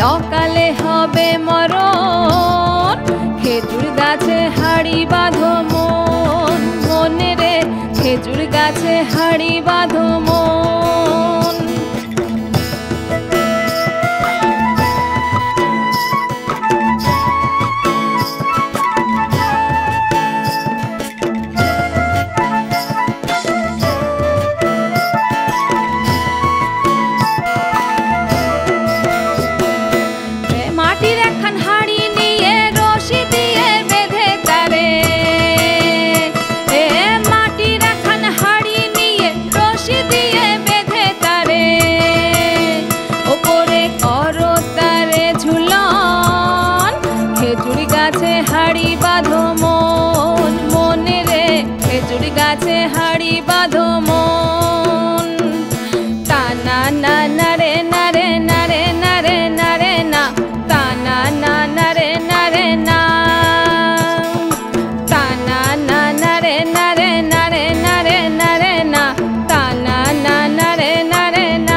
অকালে হবে মরণ। খেজুর গাছে হাড়ি বাঁধো মন, মনে রে খেজুর গাছে হাড়ি বাঁধো মন। মাটির একখান হাড়ি নিয়ে রশি দিয়ে বেঁধে তারে, মাটির একখান হাড়ি নিয়ে রশি দিয়ে বেঁধে তারে, ওপরে করো তারে ঝুলন। খেজুর গাছে হাড়ি বাঁধো মন, মনে রে খেজুর গাছে হাড়ি বাঁধো মন। টানা না না রে না রে না রে না রে না রে না, টানা না না রে না রে না, টানা না না রে না রে না রে না রে না রে না, টানা না না রে না রে না।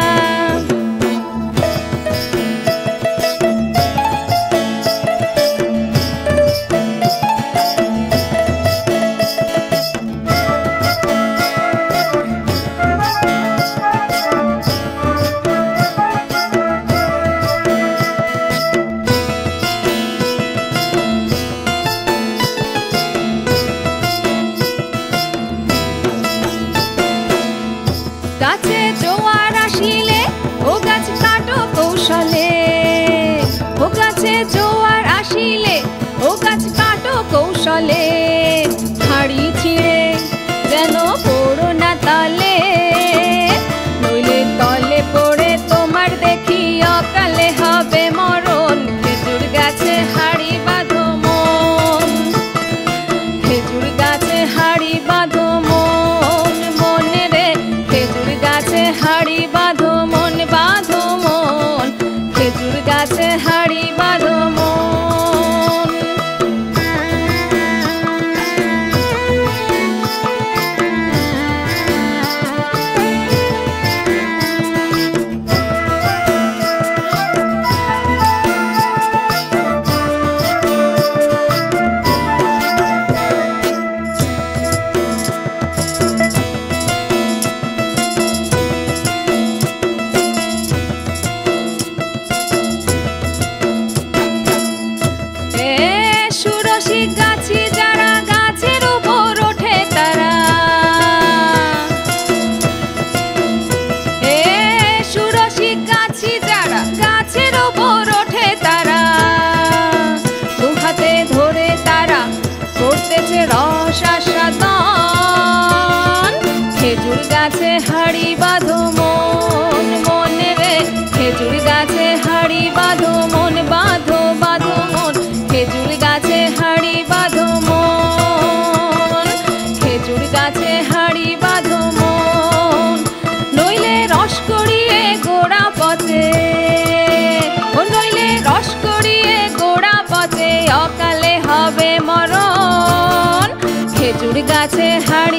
গাছে জোয়ার আসিলে ও গাছ কাটো কৌশলে, ও গাছে জোয়ার আসিলে ও গাছ কাটো কৌশলে। হাড়ি ছিঁড়ে যেন পড়ো না তলে, নইলে তলে পড়ে তোমার দেখি অকালে হবে মরণ। খেজুর গাছে হাড়ি বাঁধো মন, খেজুর গাছে হাড়ি বাঁধো মন, মনে রে খেজুর গাছে হাড়ি বাঁধো মন, বাঁধো মন, খেজুর গাছে হাড়ি বাঁধো মন। সুরসী গাছি যারা গাছের উপর ওঠে তারা, সুরসী গাছি যারা গাছের উপর ওঠে তারা, দু হাতে ধরে তারা করতেছে রস আস্বাদন। খেজুর গাছে হাড়ি বাঁধো মন, মনে রে খেজুর গাছে হাড়ি বাঁধো মন, বাঁধো বাঁধো মন, খেজুর গাছে হাড়ি বাঁধো মন, খেজুর গাছে হাড়ি বাঁধো মন। নইলে রস করিয়ে গোড়া পচে, ও নইলে রস করিয়ে গোড়া পচে, অকালে হবে মরণ। খেজুর গাছে হাড়ি